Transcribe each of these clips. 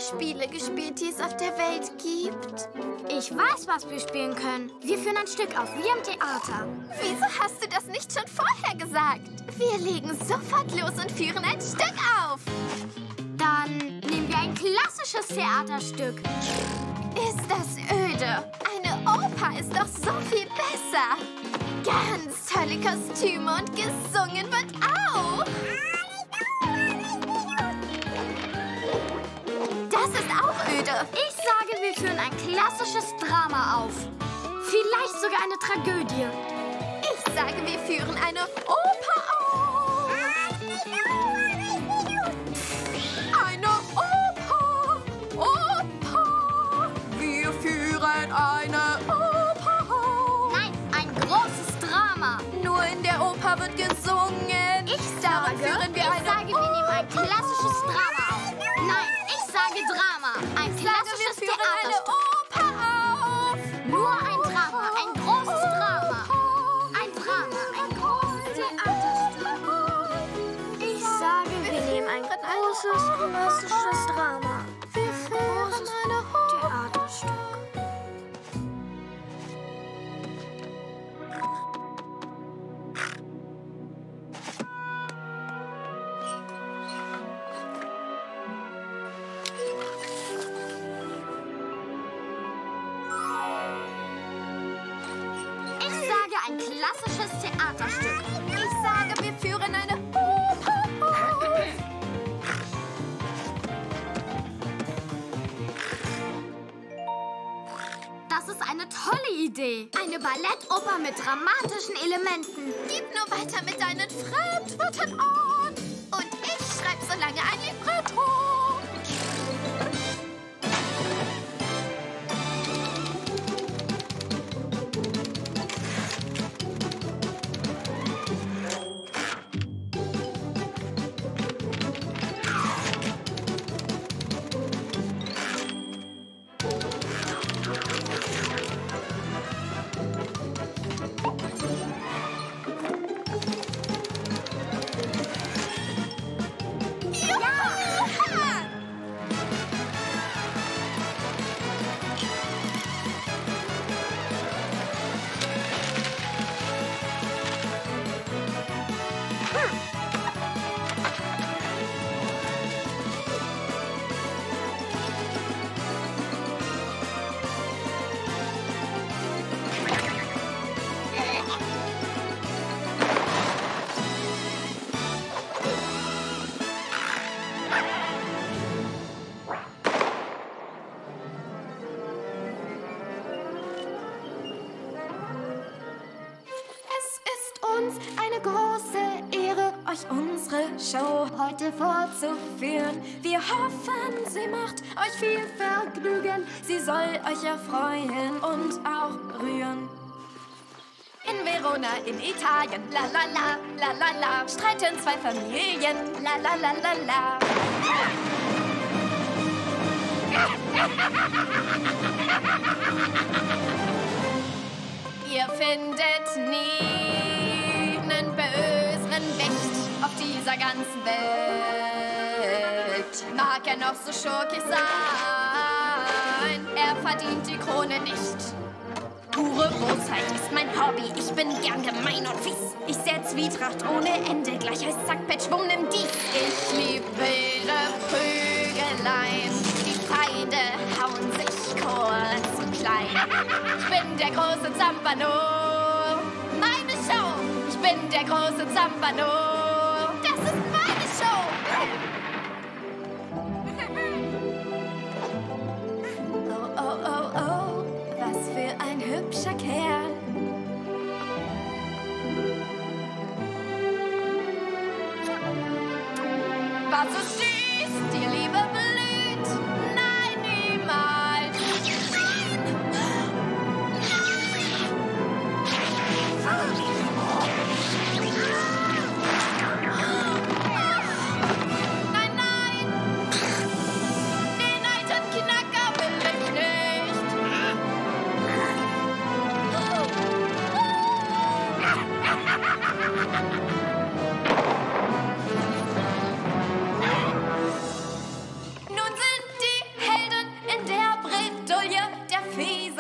Spiele gespielt, die es auf der Welt gibt? Ich weiß, was wir spielen können. Wir führen ein Stück auf, wie im Theater. Wieso hast du das nicht schon vorher gesagt? Wir legen sofort los und führen ein Stück auf. Dann nehmen wir ein klassisches Theaterstück. Ist das öde? Eine Oper ist doch so viel besser. Ganz tolle Kostüme und gesungen wird auch. Das ist auch öde. Ich sage, wir führen ein klassisches Drama auf. Vielleicht sogar eine Tragödie. Ich sage, wir führen eine Oper auf. Eine Oper. Oper. Wir führen eine Oper auf. Nein, ein großes Drama. Nur in der Oper wird gesungen. Ich sage, wir wir nehmen ein klassisches Drama auf. Nein, ich sage Drama. Ein klassisches Theaterstück. Oper auf. Nur ein Drama, ein großes Drama. Ein Drama, ein großes Theaterstück. Ich sage, wir nehmen ein großes klassisches Drama. Wir führen eine Theaterstück. Ich sage ein klassisches Theaterstück. Ich sage, wir führen eine Oper auf. Das ist eine tolle Idee. Eine Ballettoper mit dramatischen Elementen. Gib nur weiter mit deinen Fremdwörtern an. Und ich schreibe so lange ein Libretto. Eine große Ehre, euch unsere Show heute vorzuführen. Wir hoffen, sie macht euch viel Vergnügen. Sie soll euch erfreuen und auch rühren. In Verona in Italien, la la la, la la la, streiten zwei Familien, la la la la la. Ihr findet nie einen böseren Wicht auf dieser ganzen Welt. Mag er noch so schurkig sein, er verdient die Krone nicht. Pure Bosheit ist mein Hobby, ich bin gern gemein und fies. Ich setz Zwietracht ohne Ende, gleich heißt Zack, Petsch, Wumm, nimm dies. Ich lieb wilde Prügeleien, die Feinde hauen sich kurz und klein. Ich bin der große Zampano, meine Show. Ich bin der große Zampano, das ist meine Show. Oh, oh, oh, oh, was für ein hübscher Kerl. Was so süß, die Liebe blüht. Nein, niemals. Nein, nein. Den alten Knacker will ich nicht.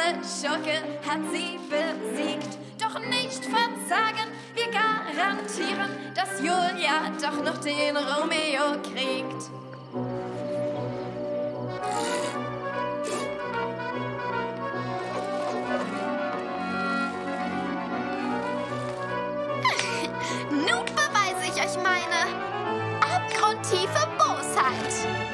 alle Schurke hat sie besiegt. Doch nicht verzagen, wir garantieren, dass Julia doch noch den Romeo kriegt. Nun beweise ich euch meine abgrundtiefe Bosheit.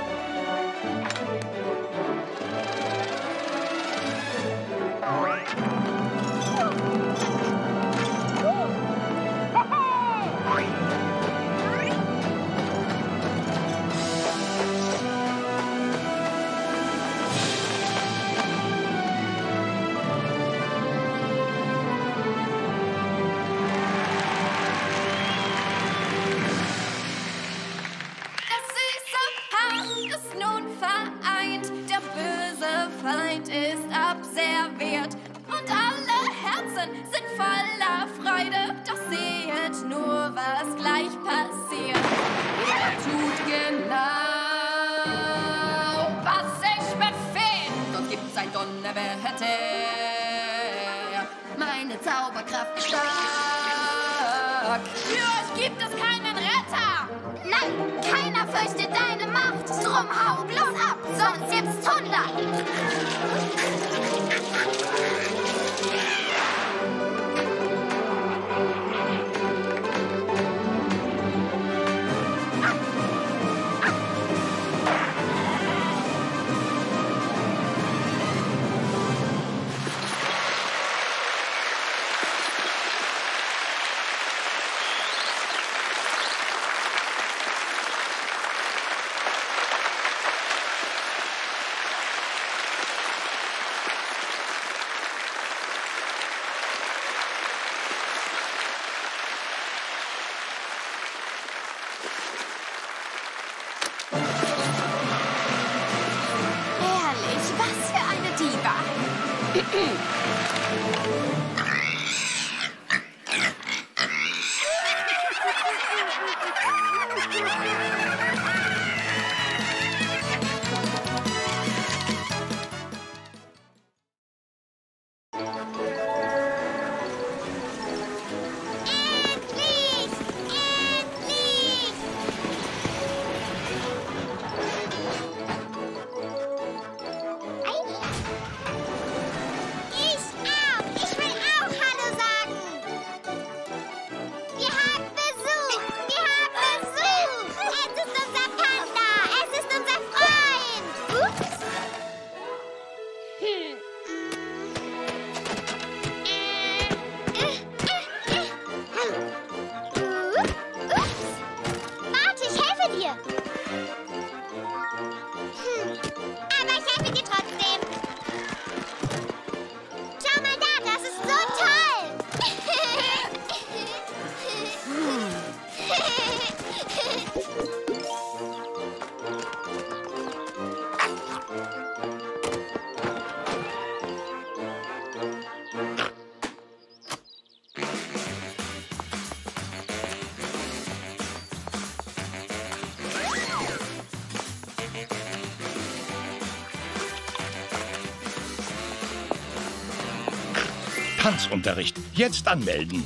Feind ist abserviert und alle Herzen sind voller Freude. Doch sehet nur, was gleich passiert. Er tut genau, was ich befehl, sonst gibt's ein Donnerwetter. Meine Zauberkraft ist stark. Für euch gibt es keinen Retter. Nein, keiner fürchtet deine Macht. Drum hau bloß ab, sonst gibt's 100. Tanzunterricht. Jetzt anmelden.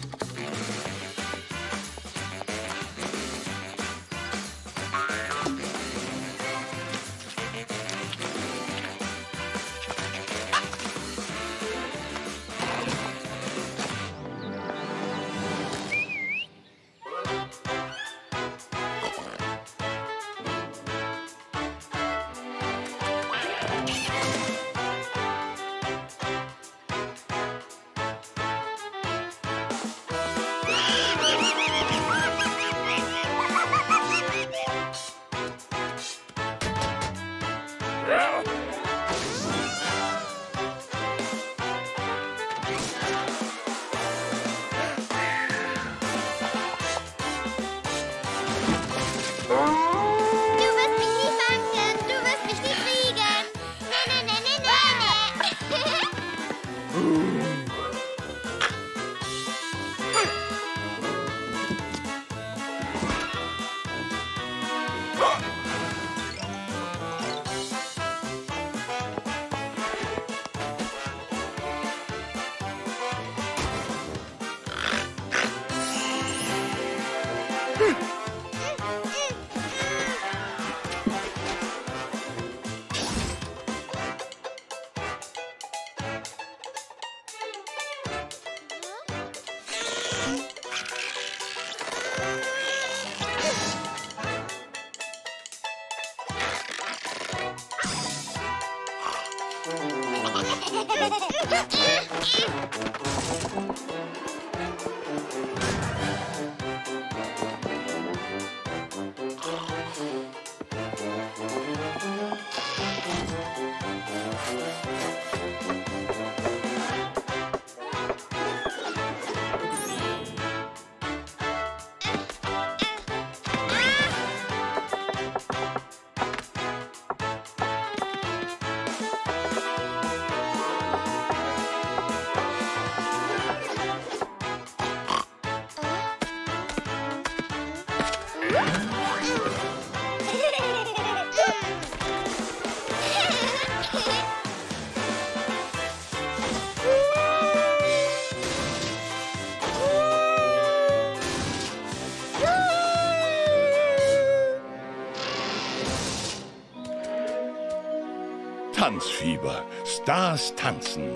Tanzfieber. Stars tanzen.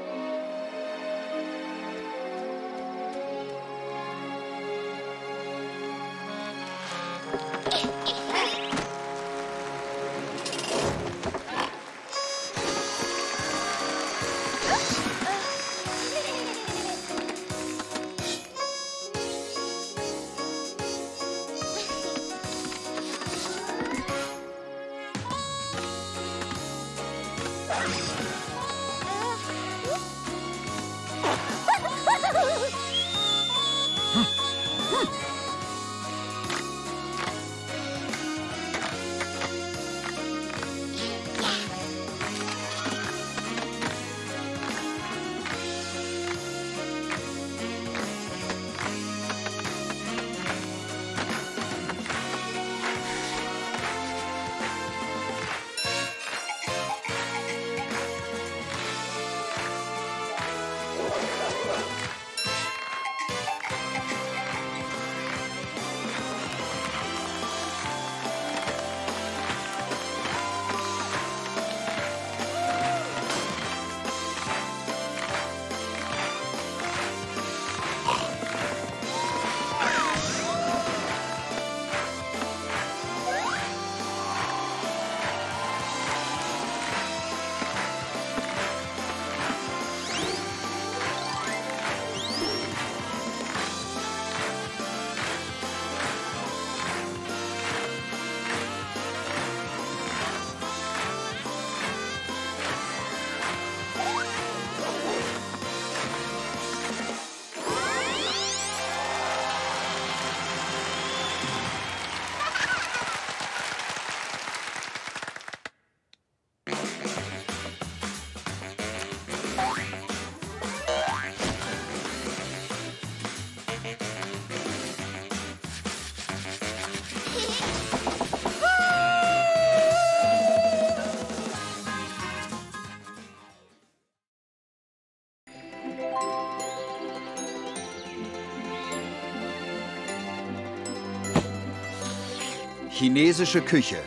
Chinesische Küche.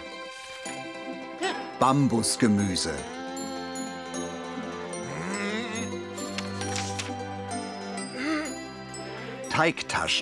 Bambusgemüse. Teigtaschen.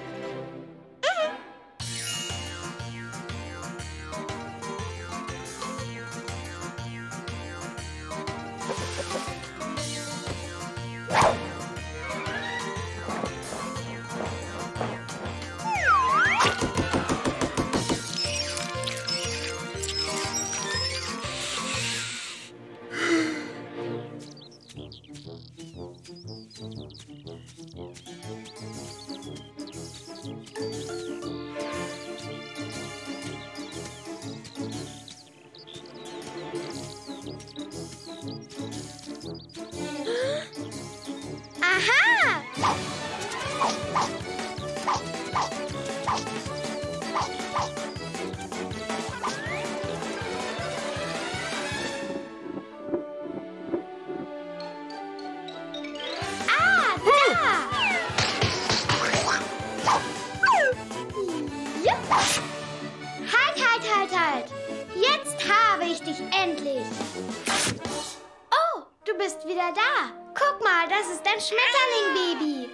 Halt! Jetzt habe ich dich endlich! Oh, du bist wieder da! Guck mal, das ist dein Schmetterling-Baby!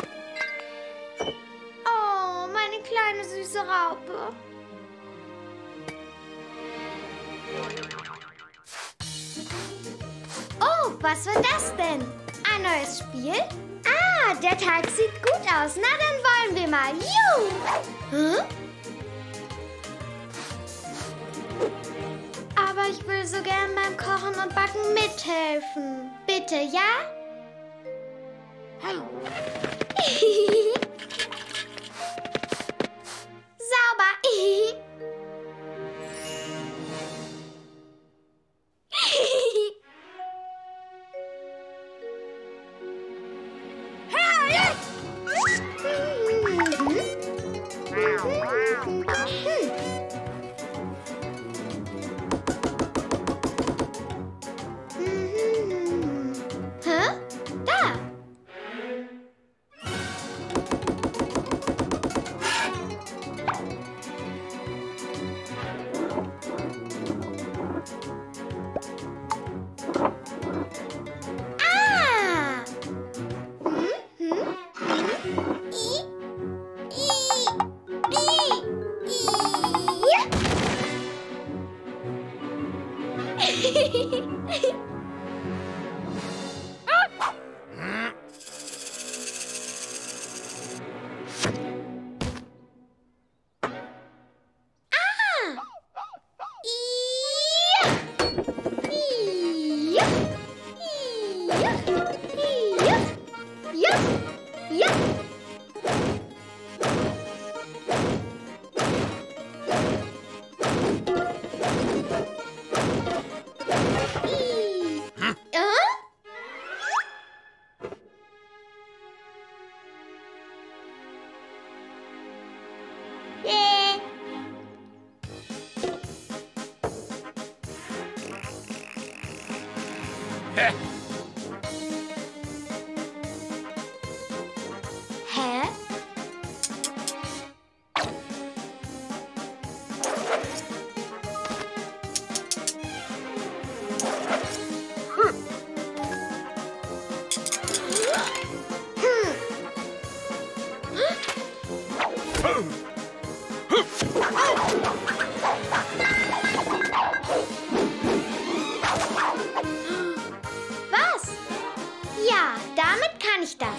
Oh, meine kleine süße Raupe! was wird das denn? Ein neues Spiel? Ah, der Teig sieht gut aus. Na, dann wollen wir mal. Juhu! Hm? Aber ich will so gern beim Kochen und Backen mithelfen. Bitte, ja? Sauber. Hä? Da. Ah! Hä? Was? Ja, damit kann ich das.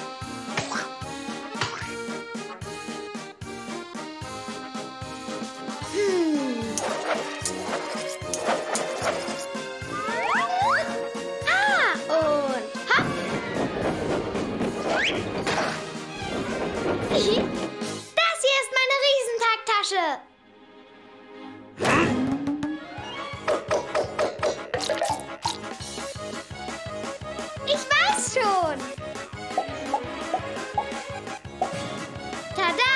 Ah, und hopp. Das hier ist meine Riesentagtasche. Ich weiß schon. Tada!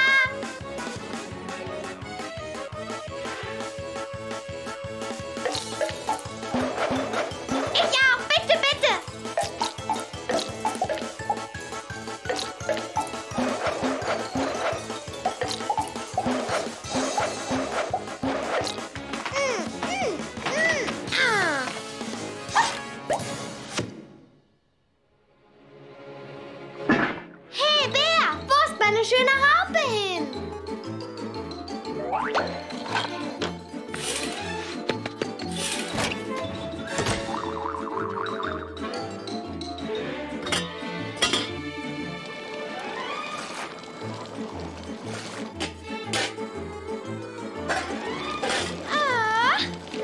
Ich auch, bitte, bitte. Ah. Hey, Bär, wo ist meine schöne Raupe hin? Ah.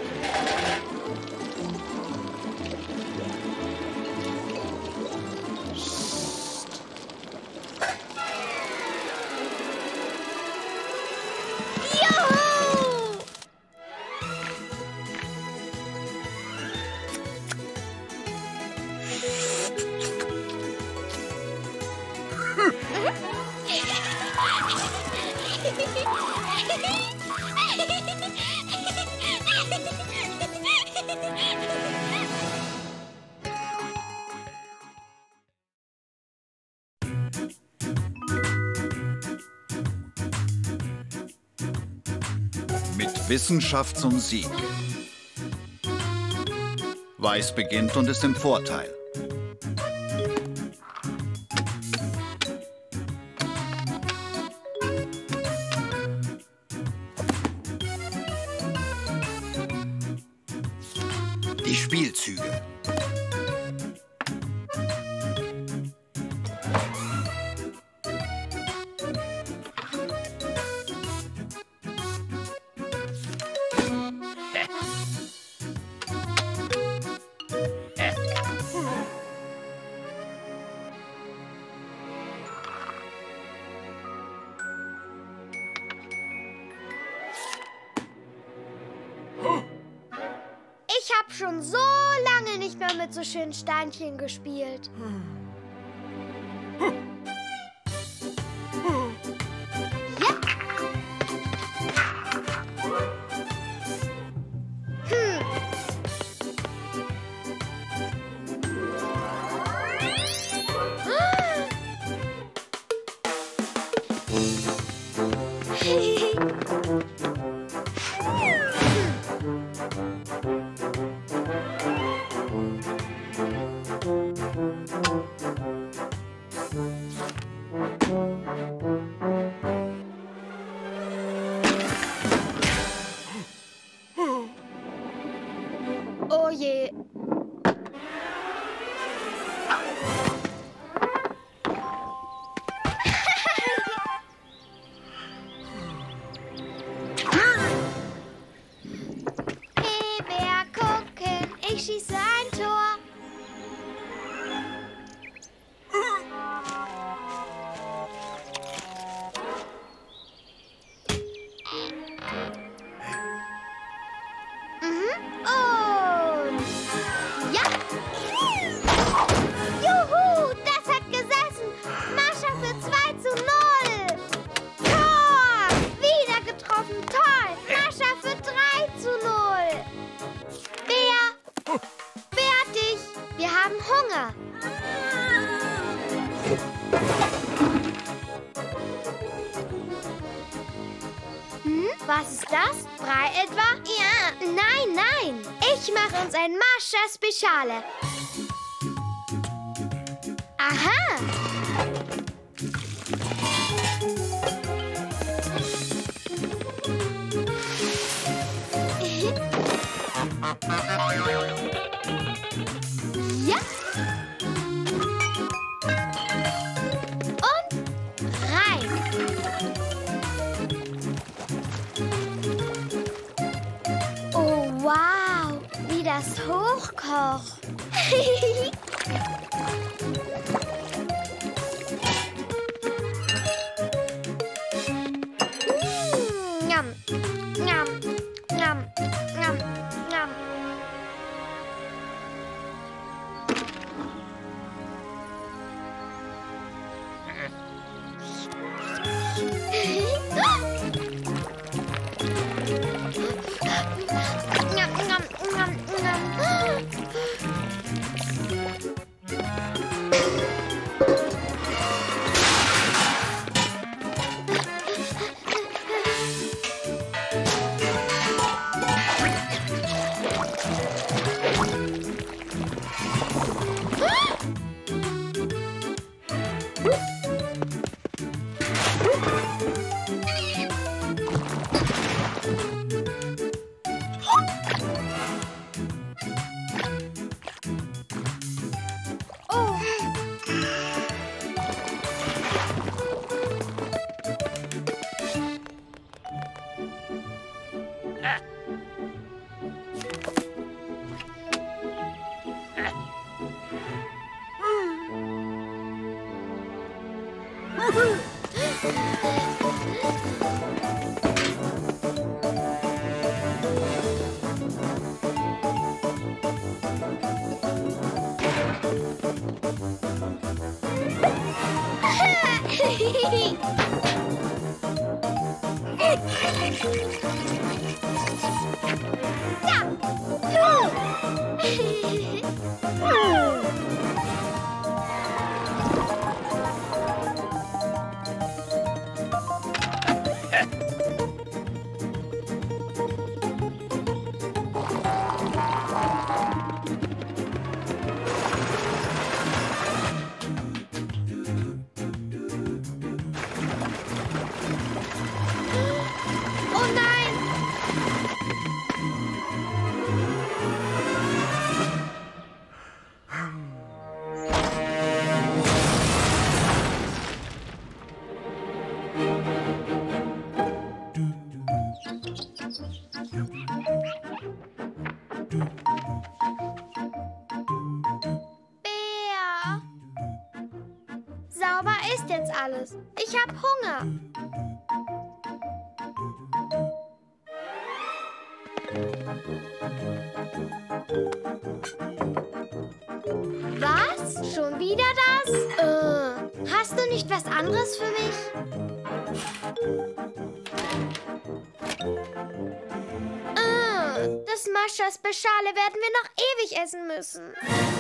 Juhu! Mit Wissenschaft zum Sieg. Weiß beginnt und ist im Vorteil. Die Spielzüge. habe schon so lange nicht mehr mit so schönen Steinchen gespielt. Ja. Oh je. Wer gucken, ich schieße ein Tor. Und ja! Juhu, das hat gesessen. Mascha für 2:0. Tor! Wieder getroffen. Toll. Mascha für 3:0. Bär, fertig. Wir haben Hunger. Was ist das? Brei etwa? Ja. Nein, nein. Ich mache uns ein Mascha Speciale. Aha. Ja. Und rein. Oh, wow, wie das hochkocht. Njam, njam, njam, njam, njam. Njam, njam, njam, njam. Sauber ist jetzt alles. Ich hab Hunger. Was? Schon wieder das? Hast du nicht was anderes für mich? Das Mascha Speziale werden wir noch ewig essen müssen.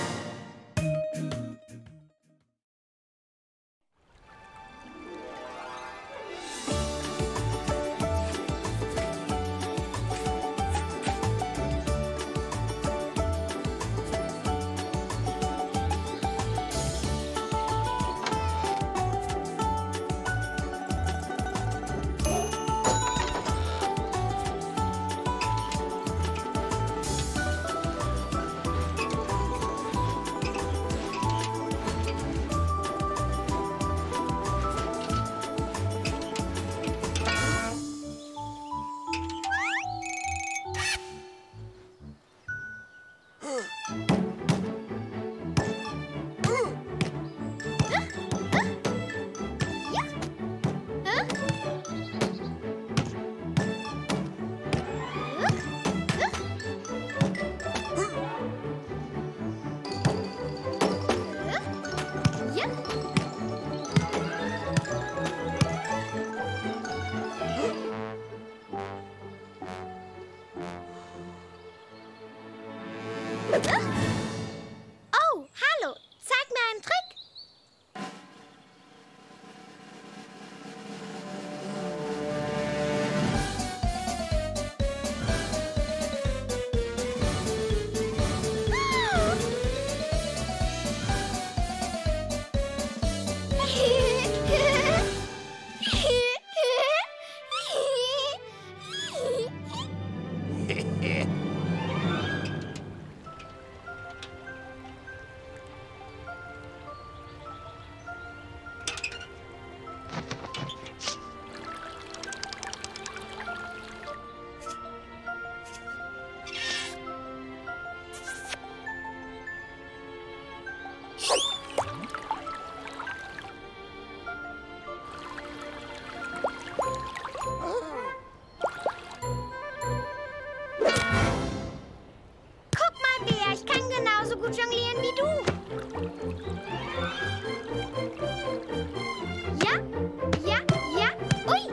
Oh, hallo. Zeig mir einen Trick. Gut jonglieren wie du. Ja, ja, ja. Ui.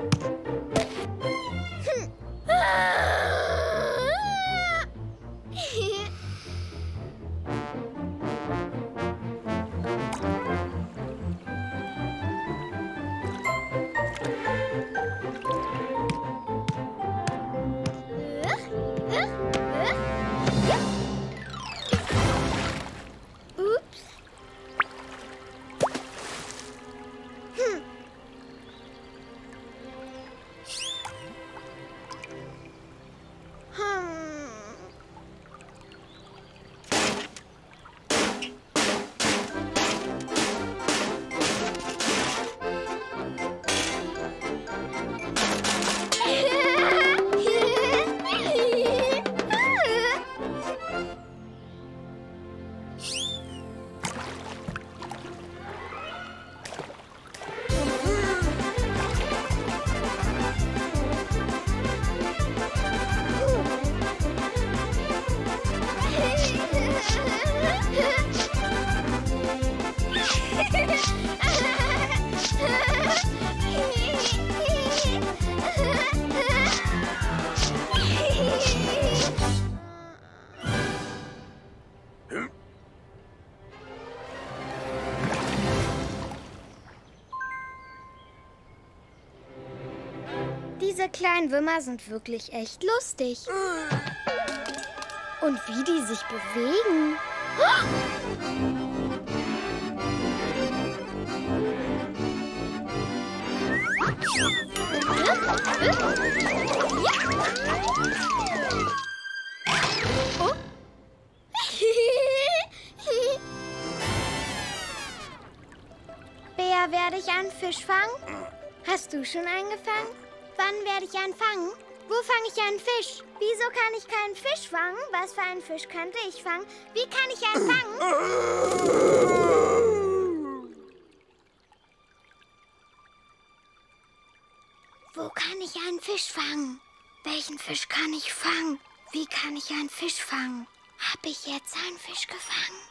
Diese kleinen Würmer sind wirklich echt lustig. Und wie die sich bewegen. Oh. Bea, werde ich einen Fisch fangen? Hast du schon einen gefangen? Wann werde ich einen fangen? Wo fange ich einen Fisch? Wieso kann ich keinen Fisch fangen? Was für einen Fisch könnte ich fangen? Wie kann ich einen fangen? Wo kann ich einen Fisch fangen? Welchen Fisch kann ich fangen? Wie kann ich einen Fisch fangen? Habe ich jetzt einen Fisch gefangen?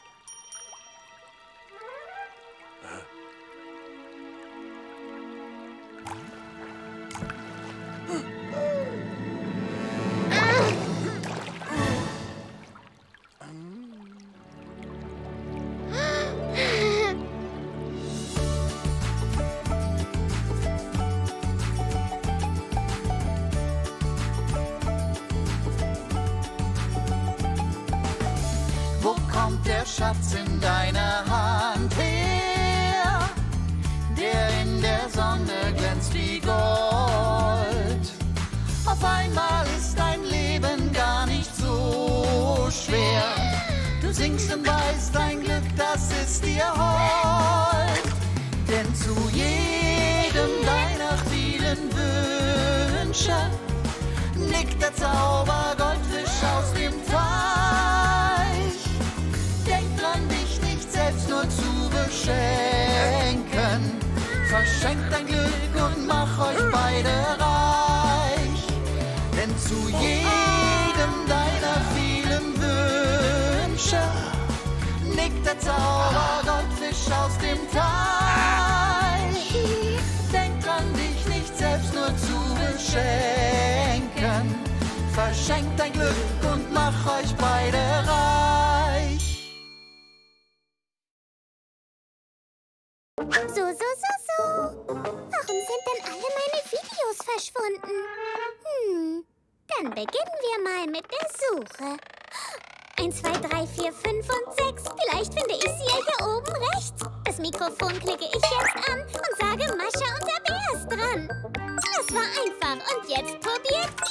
Wo kommt der Schatz in deiner Hand her, der in der Sonne glänzt wie Gold? Auf einmal ist dein Leben gar nicht so schwer. Du singst und weißt, dein Glück, das ist dir hold. Denn zu jedem deiner vielen Wünsche nickt der Zaubergoldfisch aus dem Teich. Denk dran, dich nicht selbst nur zu beschenken. Verschenkt dein Glück und mach euch beide reich. Denn zu jedem deiner vielen Wünsche nickt der Zaubergoldfisch aus dem Teich. Denk dran, dich nicht selbst nur zu beschenken. Verschenkt dein Glück und mach euch beide reich. So. Warum sind denn alle meine Videos verschwunden? Dann beginnen wir mal mit der Suche. 1, 2, 3, 4, 5 und 6. Vielleicht finde ich sie ja hier oben rechts. Das Mikrofon klicke ich jetzt an und sage Mascha und der Bär ist dran. Das war einfach. Und jetzt probiert